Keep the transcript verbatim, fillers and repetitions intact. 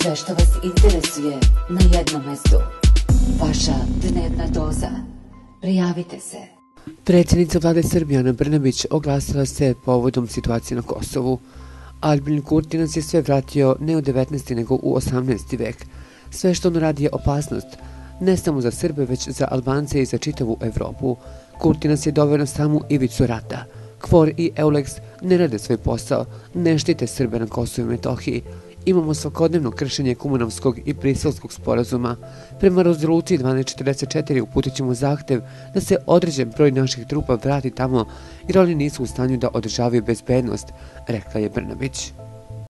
Sve što vas interesuje na jednom mestu. Vaša dnevna doza. Prijavite se. Predsjednica vlade Srbije Ana Brnabić oglasila se povodom situacije na Kosovu. Aljbin Kurti nas je sve vratio ne u devetnaesti nego u osamnaesti vek. Sve što on radi je opasnost, ne samo za Srbe, već za Albance i za čitavu Evropu. Kurti nas je doveo na samu ivicu rata. KFOR i EULEX ne rade svoj posao, ne štite Srbe na Kosovu i Metohiji. Imamo svakodnevno kršenje Kumanovskog i Briselskog sporazuma. Prema rezoluciji dvanaest četrdeset četiri uputit ćemo zahtev da se određen broj naših trupa vrati tamo jer oni nisu u stanju da održavaju bezbednost, rekla je Brnabić.